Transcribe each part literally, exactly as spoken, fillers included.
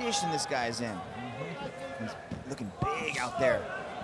condition this guy's in. Mm-hmm. He's looking big out there.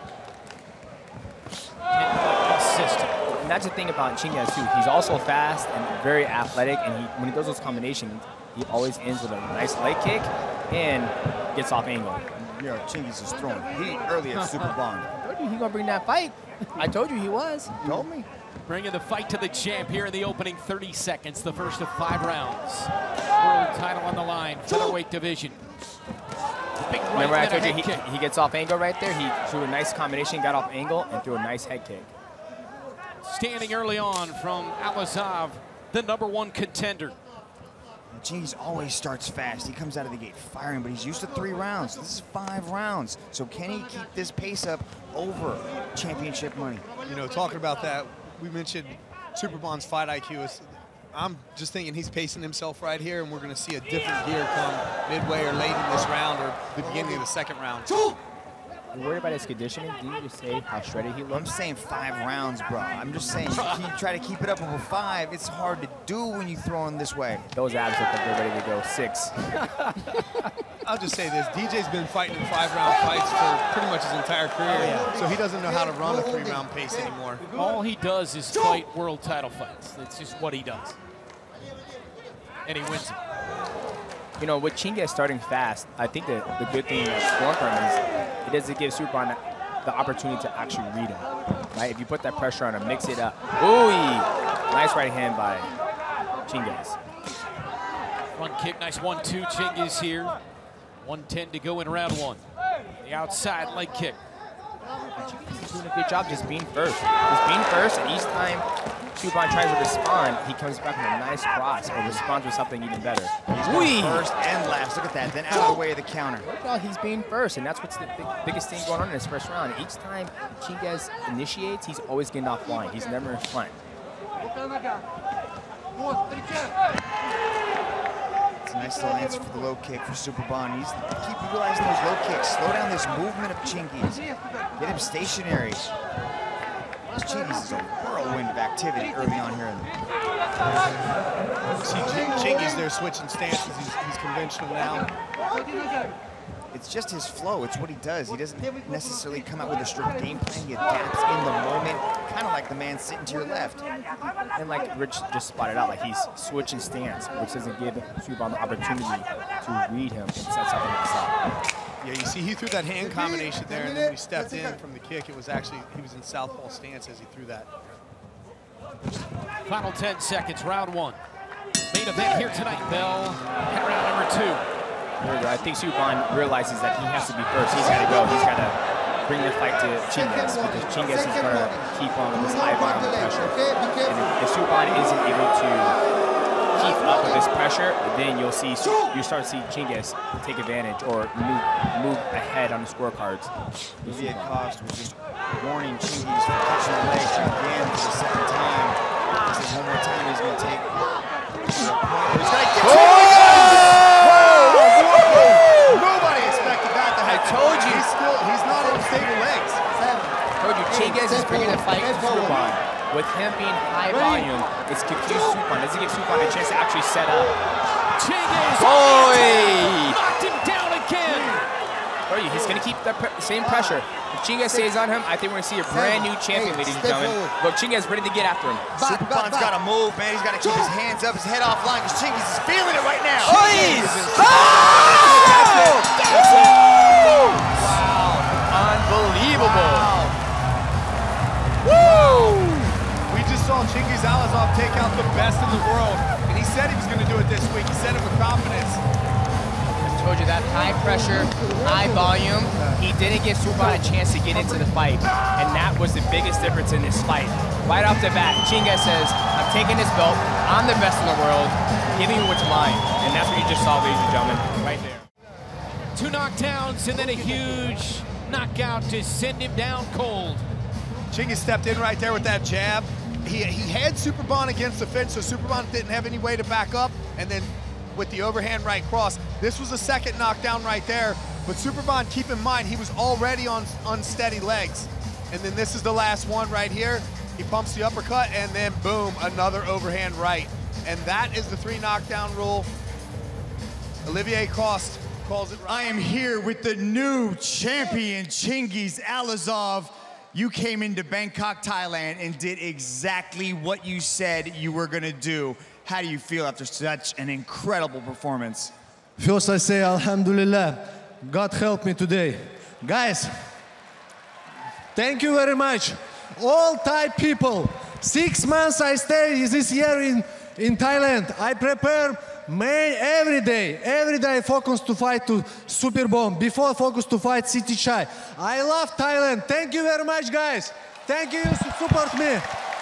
Consistent. And that's the thing about Chinga too. He's also fast and very athletic, and he, when he does those combinations, he always ends with a nice leg kick and gets off angle. You know, Chingiz is throwing heat early at Superbon. I told you he gonna bring that fight. I told you he was. You told me. Bringing the fight to the champ here in the opening thirty seconds, the first of five rounds. World title on the line, featherweight division. Big right. Remember I told you he, he gets off angle right there? He threw a nice combination, got off angle, and threw a nice head kick. Standing early on from Allazov, the number one contender. Chingiz always starts fast. He comes out of the gate firing, but he's used to three rounds. This is five rounds. So can he keep this pace up over championship money? You know, talking about that, we mentioned Superbon's fight I Q. Is, I'm just thinking he's pacing himself right here, and we're going to see a different gear come midway or late in this round or the beginning of the second round. You're worried about his conditioning? Didn't you just say how shredded he looks? I'm saying five rounds, bro. I'm just saying, you keep, try to keep it up over five. It's hard to do when you throw him this way. Those abs look like they're ready to go six. I'll just say this. D J's been fighting in five-round fights for pretty much his entire career, yeah. So he doesn't know how to run a three-round pace anymore. All he does is fight world title fights. That's just what he does. And he wins it. You know, with Chinga starting fast, I think the, the good thing going for him is it doesn't give Superbon the opportunity to actually read him, right? If you put that pressure on him, mix it up. Ooh, nice right hand by Chingiz. Front kick, nice one two, Chingiz here. one ten to go in round one. The outside leg kick. He's doing a good job just being first. Just being first, and each time Superbon tries to respond, he comes back with a nice cross or responds with something even better. He's going first and last. Look at that. Then out of the way of the counter. Well, he's being first, and that's what's the big, biggest thing going on in this first round. Each time Chingiz initiates, he's always getting off line. He's never in front. It's a nice little answer for the low kick for Superbon. He's keep utilizing those low kicks. Slow down this movement of Chingiz. Get him stationary. Chingiz is a whirlwind of activity early on here. See Chingiz there switching stances. He's, he's conventional now. It's just his flow. It's what he does. He doesn't necessarily come out with a strict game plan. He adapts in the moment, kind of like the man sitting to your left. And like Rich just spotted out, like he's switching stance, which doesn't give Superbon the opportunity to read him and set something himself. Yeah, you see he threw that hand combination there, and then when he stepped in from the kick, it was actually, he was in southpaw stance as he threw that. Final ten seconds, round one. Main event here tonight, Bell, and round number two. I think Superbon realizes that he has to be first. He's got to go. He's got to bring the fight to Chingiz, because Chingiz is going to keep on with this high volume of pressure. And if, if Superbon isn't able to keep up with this pressure, then you'll see you start to see Chingiz take advantage or move, move ahead on the scorecards. Idiot Cost was just warning Chingiz for catching the leg again for the second time. He says one more time he's going to take. He's going to get Nobody expected that to happen. I told you. He's still, he's not on stable legs. I told you, Chingiz is bringing the fight to Superbon. With him being high volume, it's confused Superbon. Doesn't give Superbon a chance to actually set up. Chingiz knocked him down again. Told you, he's going to keep the pre same pressure. If Chingiz stays on him, I think we're going to see a brand new champion, ladies and gentlemen. But Chingiz is ready to get after him. Superbon's got to move, man. He's got to keep his hands up, his head offline, because Chingiz is feeling it right now. Oh, he's Wow. Unbelievable. Wow. Woo! We just saw Chingiz Allazov take out the best in the world, and he said he was going to do it this week. He said it with confidence. I told you that high pressure, high volume, he didn't give Superbon a chance to get into the fight, and that was the biggest difference in this fight. Right off the bat, Chingiz says, I'm taking this belt, I'm the best in the world, give me what's mine, and that's what you just saw, ladies and gentlemen, right there. Two knockdowns and then a huge knockout to send him down cold. Chingiz stepped in right there with that jab. He, he had Superbon against the fence, so Superbon didn't have any way to back up, and then with the overhand right cross. This was a second knockdown right there, but Superbon, keep in mind, he was already on unsteady legs. And then this is the last one right here. He pumps the uppercut, and then boom, another overhand right. And that is the three knockdown rule. Olivier Coste calls it right. I am here with the new champion, Chingiz Allazov. You came into Bangkok, Thailand, and did exactly what you said you were gonna do. How do you feel after such an incredible performance? First I say, Alhamdulillah, God help me today. Guys, thank you very much. All Thai people, six months I stay this year in, in Thailand. I prepare May every day, every day I focus to fight to Superbon, before focus to fight City Chai. I love Thailand. Thank you very much, guys. Thank you to support me.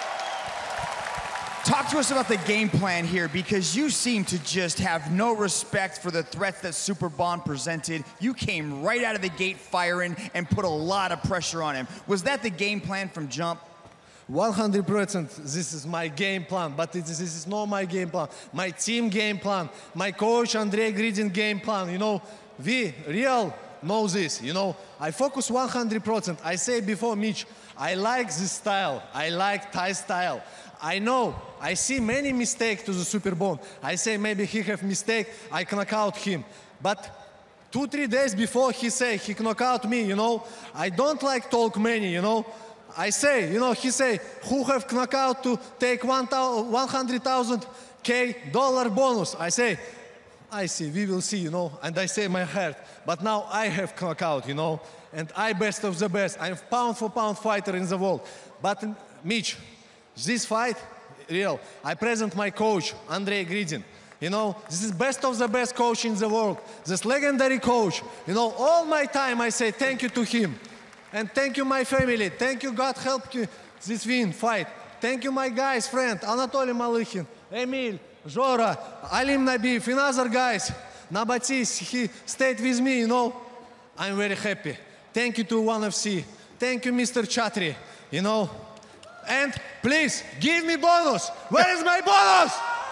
Talk to us about the game plan here, because you seem to just have no respect for the threats that Superbon presented. You came right out of the gate firing and put a lot of pressure on him. Was that the game plan from jump? one hundred percent this is my game plan, but it is, this is not my game plan. My team game plan, my coach Marat Grigorian game plan. You know, we real know this. You know, I focus one hundred percent. I say before Mitch, I like this style. I like Thai style. I know, I see many mistakes to the Superbon. I say maybe he have mistake, I knock out him. But two, three days before he say he knock out me, you know, I don't like talk many, you know. I say, you know, he say, who have knockout to take one hundred thousand K dollar bonus? I say, I see, we will see, you know, and I say my heart. But now I have knockout, you know, and I best of the best. I'm pound for pound fighter in the world. But Mitch, this fight, real, I present my coach, Marat Grigorian. You know, this is best of the best coach in the world. This legendary coach. You know, all my time I say thank you to him. And thank you, my family. Thank you, God help you this win, fight. Thank you, my guys, friend, Anatoly Malykhin, Emil, Zhora, Alim Nabiev, and other guys. Nabatis, he stayed with me, you know. I'm very happy. Thank you to ONE F C. Thank you, Mister Chatri, you know. And please, give me bonus. Where is my bonus?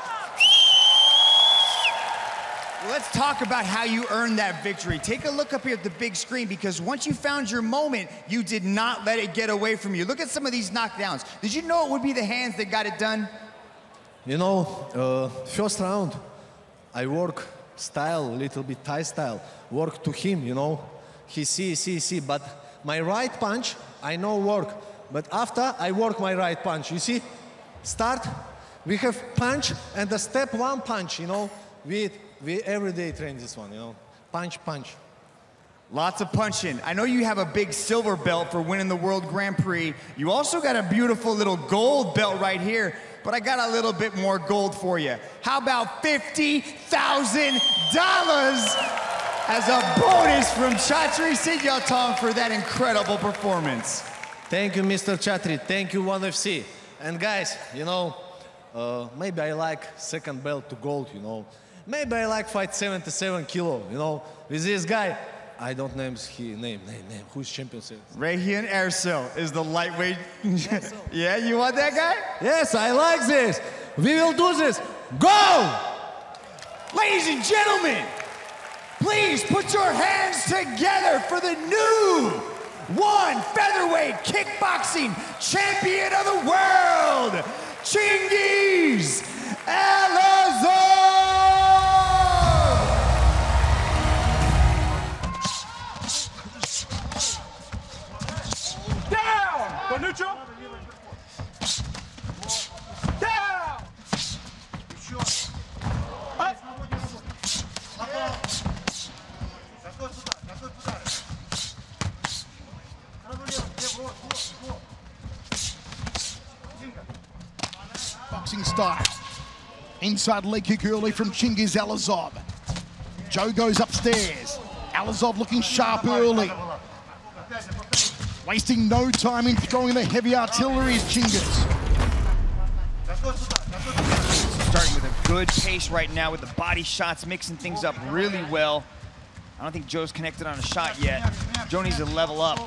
Let's talk about how you earned that victory. Take a look up here at the big screen, because once you found your moment, you did not let it get away from you. Look at some of these knockdowns. Did you know it would be the hands that got it done? You know, uh, first round, I work style, a little bit Thai style. Work to him, you know. He see, see, see, but my right punch, I know work. But after, I work my right punch. You see, start, we have punch and a step one punch, you know. We, we every day train this one, you know. Punch, punch. Lots of punching. I know you have a big silver belt for winning the World Grand Prix. You also got a beautiful little gold belt right here, but I got a little bit more gold for you. How about fifty thousand dollars as a bonus from Chatri Sityotong for that incredible performance? Thank you, Mister Chatri. Thank you, ONE F C. And guys, you know, uh, maybe I like second belt to gold, you know. Maybe I like fight seventy-seven kilo, you know, with this guy. I don't name he name name name. Who's champion? Rahian Ersil is the lightweight. Yeah, you want that guy? Yes, I like this. We will do this. Go! Ladies and gentlemen, please put your hands together for the new one featherweight kickboxing champion of the world, Chingiz Allazov! Go neutral. Down. Up. Boxing style. Inside leg kick early from Chingiz Allazov. Joe goes upstairs. Allazov looking sharp early. Wasting no time in throwing the heavy artillery is Chingiz. Starting with a good pace right now with the body shots, mixing things up really well. I don't think Joe's connected on a shot yet. Joe needs to level up.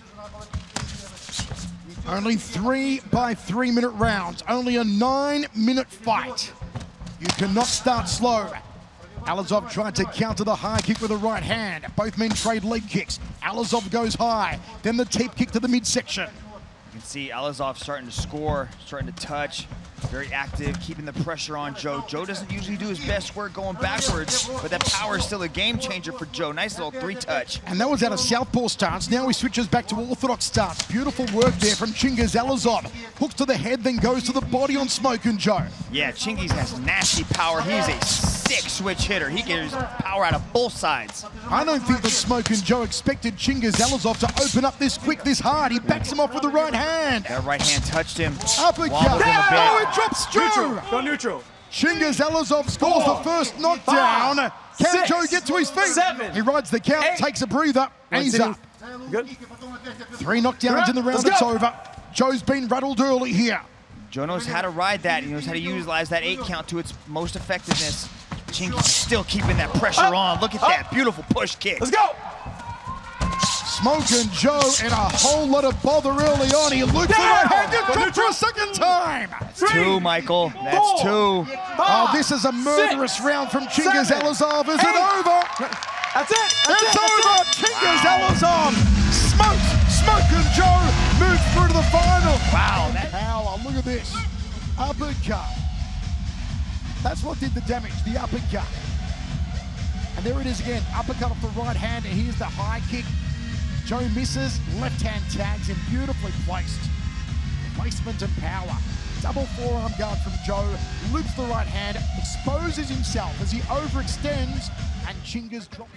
Only three by three minute rounds. Only a nine minute fight. You cannot start slow. Allazov tried to counter the high kick with a right hand. Both men trade leg kicks. Allazov goes high, then the teep kick to the midsection. You can see Allazov starting to score, starting to touch. Very active, keeping the pressure on Joe. Joe doesn't usually do his best work going backwards, but that power is still a game changer for Joe. Nice little three-touch. And that was out of southpaw stance. Now he switches back to orthodox stance. Beautiful work there from Chingiz Allazov. Hooks to the head, then goes to the body on Smokin' Joe. Yeah, Chingiz has nasty power. He is a sick switch hitter. He gets power out of both sides. I don't think that Smokin' Joe expected Chingiz Allazov to open up this quick, this hard. He backs him off with the right hand. That right hand touched him. Uppercut. Oh, it drops Joe. Neutral. Go neutral. Chingiz Allazov scores Four, the first knockdown. five, Can six, Joe get to his feet? seven, he rides the count, eight, takes a breather, and he's up. Good. Three knockdowns in the round, Let's it's go. over. Joe's been rattled early here. Joe knows how to ride that. He knows how to utilize that eight count to its most effectiveness. Chingiz is still keeping that pressure Up, on. Look at up. that beautiful push kick. Let's go. Smokin' Joe in a whole lot of bother early on. He loops the right hand, gets dropped for a second time. That's two, Michael. That's two. Oh, this is a murderous six, round from Chingiz seven, Allazov. Is eight. it over? That's it. That's It's it. over. That's it. Chingiz Allazov smokes Smokin' Joe, moves through to the final. Wow. That Power, look at this. Uppercut. That's what did the damage, the uppercut. And there it is again, uppercut off the right hand, and here's the high kick. Joe misses, left hand tags him, beautifully placed. Placement and power. Double forearm guard from Joe, loops the right hand, exposes himself as he overextends, and Chinga's drops.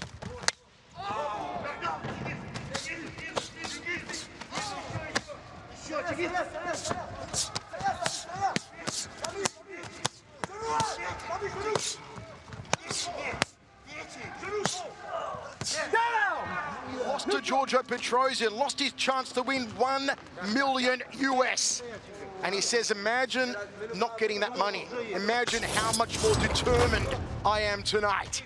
He lost to Giorgio Petrosian, lost his chance to win one million U S. And he says, imagine not getting that money. Imagine how much more determined I am tonight.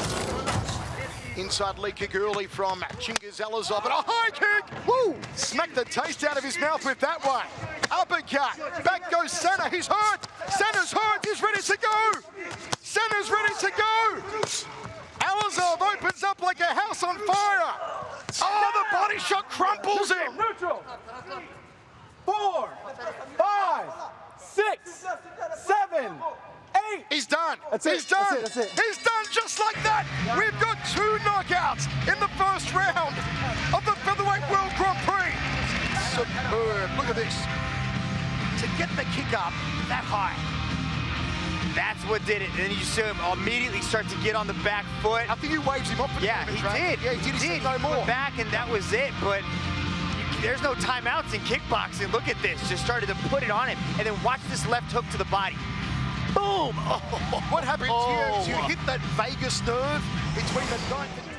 Inside leg kick early from Chingiz Allazov, and a high kick! Woo! Smacked the taste out of his mouth with that one. Uppercut, back goes Senna, he's hurt! Senna's hurt, he's ready to go! Senna's ready to go! Allazov opens up like a house on fire! Oh, the body shot crumples him! Neutral. Four, five, six, seven, eight. He's done. That's it. He's done. That's it. That's it. He's done just like that. We've got two knockouts in the first round of the Featherweight World Grand Prix. Superb. Look at this. To get the kick up that high. That's what did it. And then you see him immediately start to get on the back foot. I think he waves him off. Yeah, he did. Yeah, he did. He did. said no He more. went back, and that was it. But you, there's no timeouts in kickboxing. Look at this. Just started to put it on him, and then watch this left hook to the body. Boom! Oh, What happens oh. here is you hit that vagus nerve between the ninth and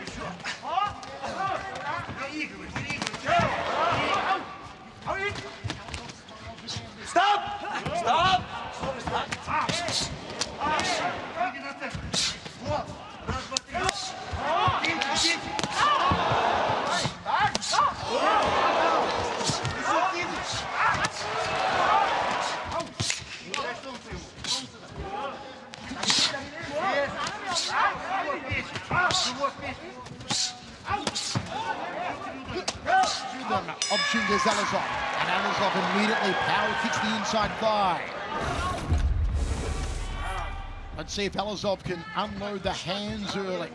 Stop. Stop. of Chingiz Allazov. And Allazov immediately power kicks the inside thigh. Let's see if Allazov can unload the hands early.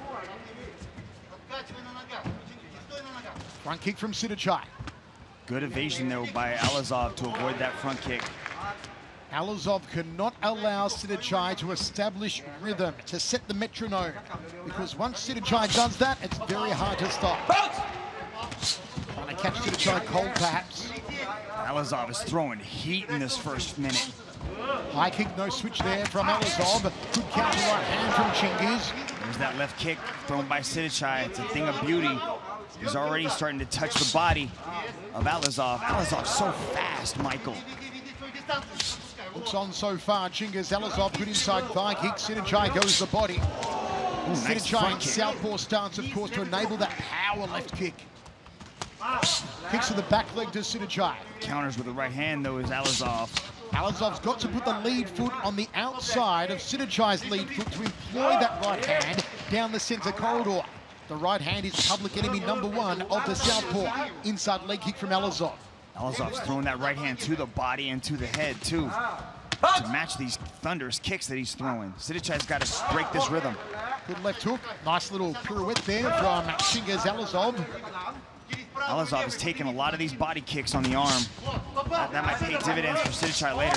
Front kick from Sidachai. Good evasion though by Allazov to avoid that front kick. Allazov cannot allow Sidachai to establish rhythm, to set the metronome, because once Sidachai does that, it's very hard to stop. Trying to catch Sidachai cold, perhaps. Allazov is throwing heat in this first minute. High kick, no switch there from Allazov. Good counter right hand from Chingiz. There's that left kick thrown by Sidachai. It's a thing of beauty. He's already starting to touch the body of Allazov. Allazov's so fast, Michael. Looks on so far. Chingiz Allazov, good inside thigh kick. Sidachai goes the body. Ooh, nice Sidachai front in kick. southpaw stance, of course, to enable that power left kick. Kicks to the back leg to Sidachai. Counters with the right hand, though, is Allazov. Allazov's got to put the lead foot on the outside of Sidachai's lead foot to employ that right hand down the center corridor. The right hand is public enemy number one of the southpaw. Inside leg kick from Allazov. Allazov's throwing that right hand to the body and to the head, too. to match these thunderous kicks that he's throwing. Sidichai's got to break this rhythm. Good left hook. Nice little pirouette there from Chingiz Allazov. Allazov has taken a lot of these body kicks on the arm. That, that might pay dividends for Sidichai later.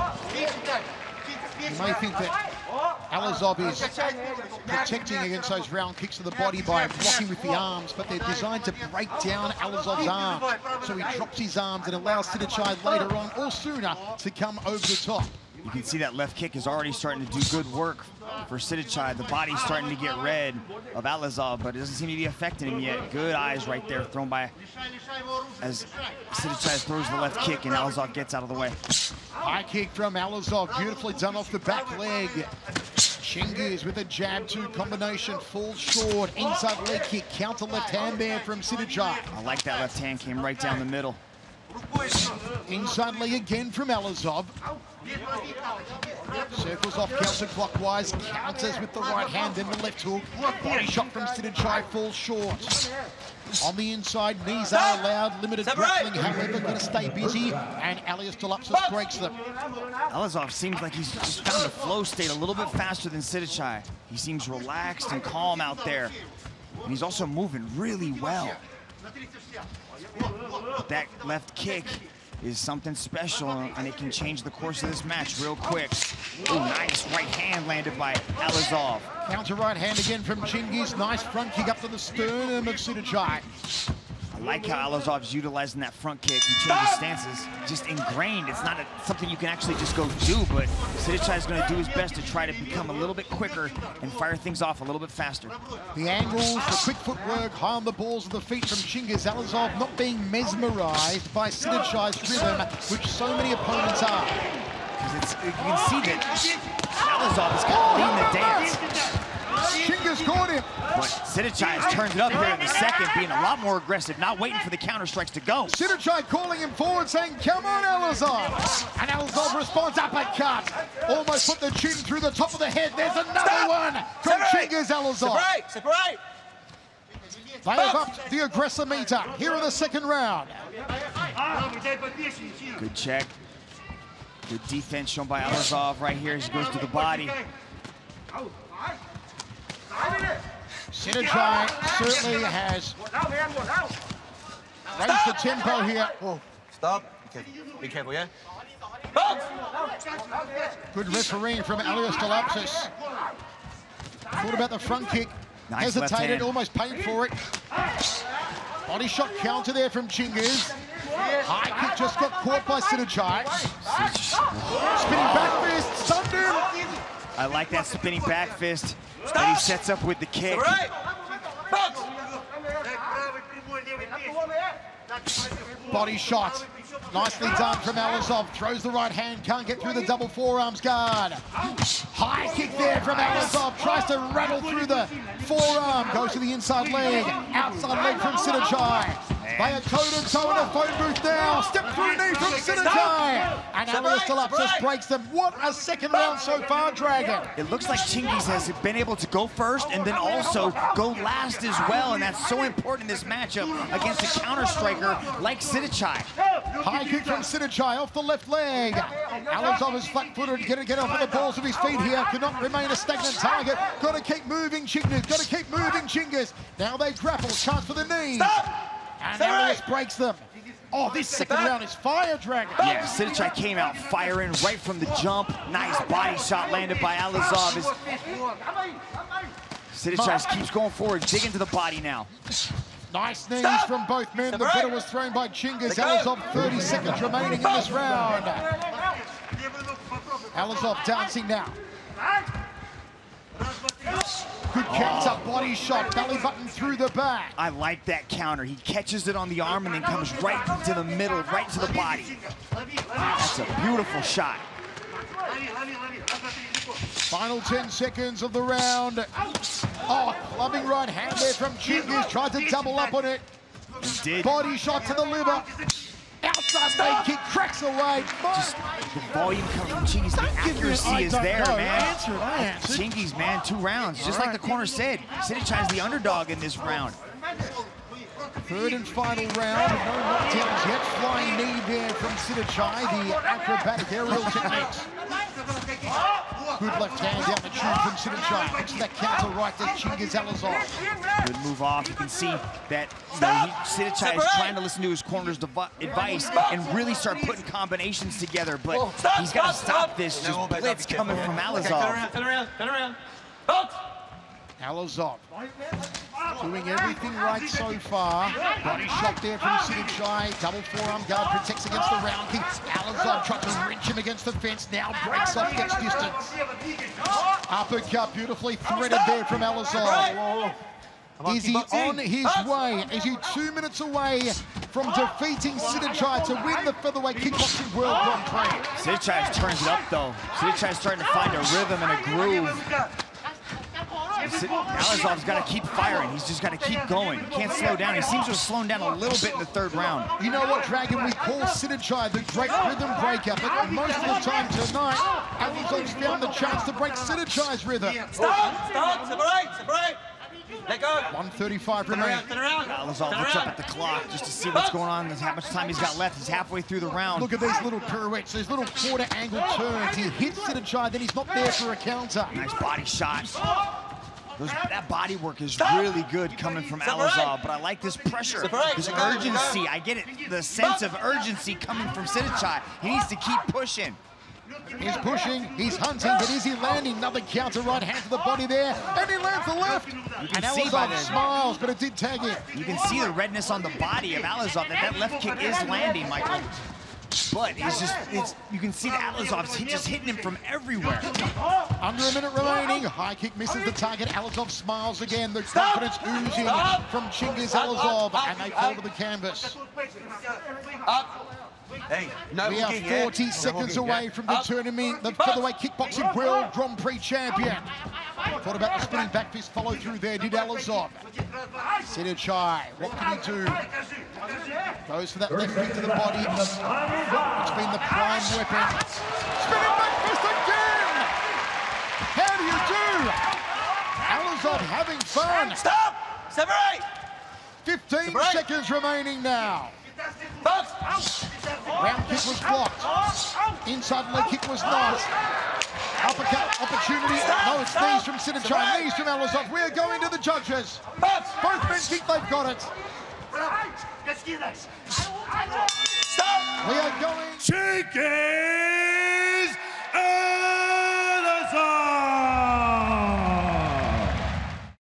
You may think that Allazov is protecting against those round kicks to the body by blocking with the arms, but they're designed to break down Allazov's arms. So he drops his arms and allows Sidichai later on or sooner to come over the top. You can see that left kick is already starting to do good work for Sidichai. The body's starting to get red of Allazov, but it doesn't seem to be affecting him yet. Good eyes right there thrown by as Sidichai throws the left kick and Allazov gets out of the way. High kick from Allazov, beautifully done off the back leg. Chingiz with a jab two combination, falls short, inside leg kick, counter left hand there from Sidichai. I like that left hand, came right down the middle. Inside leg again from Allazov. Circles off counterclockwise, counters with the right hand, then the left hook. Body shot from Sidichai, falls short. On the inside, knees are allowed, limited grappling, however, going to stay busy, and Allazov breaks them. Allazov seems like he's just found a flow state a little bit faster than Sidichai. He seems relaxed and calm out there, and he's also moving really well. But that left kick is something special, and it can change the course of this match real quick. Oh, nice right hand landed by Allazov. Counter right hand again from Chingiz. Nice front kick up to the sternum of Sidichai. I like how Allazov's utilizing that front kick. He changes stances, just ingrained. It's not a, something you can actually just go do, but Sidichai's going to do his best to try to become a little bit quicker and fire things off a little bit faster. The angles, the quick footwork, high on the balls of the feet from Chingiz. Allazov not being mesmerized by Sidichai's rhythm, which so many opponents are. Because it's, you can see that Allazov is kind of leading the dance. Chingiz caught him. But Sidichai has turned it up here in the second, being a lot more aggressive, not waiting for the counter strikes to go. Sidichai calling him forward, saying, come on, Allazov. And Allazov responds, uppercut. Almost put the chin through the top of the head. There's another Stop. one from Chingiz Allazov. Separate, separate. They have upped the aggressor meter here in the second round. Good check. Good defense shown by Allazov right here as he goes to the body. Sidichai certainly has raised the tempo here. Whoa. Stop. Be careful, Be careful yeah? Good refereeing from Allazov. Thought about the front kick. Nice Hesitated, almost paid for it. Body shot counter there from Chingiz. High kick just got caught by Sidichai. Spinning back fist, stunned him. I like that spinning back fist that he sets up with the kick. Right. Body shot. Nicely done from Allazov. Throws the right hand, can't get through the double forearms guard. High kick there from Allazov. Tries to rattle through the forearm. Goes to the inside leg. Outside leg from Sidichai. They are toe-to-toe in a phone booth now. Step through knee from Sidichai. And Allazov breaks them. What a second round so far, Dragon. It looks like Chingiz has been able to go first and then also go last as well, and that's so important in this matchup against a counter striker like Sidichai. High kick from Sidichai off the left leg. Allazov is flat-footed, get to get off of the balls of his feet here. Cannot remain a stagnant target. Got to keep moving, Chingiz. Got to keep moving, Chingiz. Now they grapple. Chance for the knees. Stop! And Allazov breaks them. Oh, this second round is fire, Dragon. Yeah, Sidichai came out firing right from the jump. Nice body shot landed by Allazov. Sidichai keeps going forward, digging to the body now. Nice knees Stop. from both men. The better was thrown by Chingiz. Allazov, thirty seconds remaining in this round. Allazov dancing now. Good counter, body shot, belly button through the back. I like that counter. He catches it on the arm and then comes right to the middle, right to the body. That's a beautiful shot. Final ten seconds of the round. Oh, clubbing right hand there from Chingiz. Tried to double up on it. He did. Body shot to the liver. Outside leg kick, cracks away. Just the volume coming from Chingiz, the accuracy is there, know. man. I answered, I answered. Chingiz, man, two rounds. Just like the corner said, Sidichai's the underdog in this round. Third and final round. No knockdowns yet. Flying knee there from Sidachai. The acrobatic aerial techniques. Good left hand down the tube from Sidachai. Looks that counter right to Chingiz Allazov. Good move off. You can see that you know, he, Sidachai is trying to listen to his corner's advice and really start putting combinations together, but he's got to stop this just blitz coming from Allazov. Turn around, turn around. Allazov doing everything right so far. Body shot there from Sidachai. Double forearm guard protects against the round kick. Allazov tries to wrench him against the fence. Now breaks off, gets distance. Uppercut beautifully threaded there from Allazov. Is he on his way? Is he two minutes away from defeating Sidachai to win the Featherweight Kickboxing World Grand Prix? Sidachai turns it up though. Sidachai's starting to find a rhythm and a groove. Allazov's got to keep firing. He's just got to keep going. He can't slow down. He seems to have slowed down a little bit in the third round. You know what, Dragon? We call Sidachai the great rhythm breaker, but most of the time tonight, Allazov's found the chance to break Sidachai's rhythm. Stop! Stop! Separate! Separate! Let go! one thirty-five Turn remaining. around, turn around. Allazov looks up at the clock just to see what's going on, how much time he's got left. He's halfway through the round. Look at these little pirouettes, these little quarter angle turns. He hits Sidachai, then he's not there for a counter. Nice body shot. Those, that body work is really good coming from Allazov, but I like this pressure, this urgency. I get it, the sense of urgency coming from Sidachai. He needs to keep pushing. He's pushing, he's hunting, but is he landing? Another counter right hand to the body there, and he lands the left. You can and see by Allazov the, smiles, but it did tag him. You can see the redness on the body of Allazov, that that left kick is landing, Michael. But it's just, it's, you can see that Allazov's just hitting him from everywhere. Under a minute remaining, high kick misses the target. Allazov smiles again, the confidence oozing from Chingiz Allazov, and they fall to the canvas. Up. Hey, no We are walking, yeah? forty No seconds walking, away yeah? from the tournament, the Featherweight Kickboxing World Grand Prix champion. Thought about the spinning back fist follow through there, did Allazov. Sidachai, what can he do? Goes for that left kick to the body. It's been the prime weapon. Spinning back fist again! How do you do? Allazov having fun. Stop! Separate! fifteen Separate. seconds remaining now. Box! Round kick was blocked. Inside leg kick was not. Uppercut opportunity. No, it's knees from Sidachai, knees from Allazov. We're going to the judges. Box! Both men think they've got it. Stop! We are going. Chicken!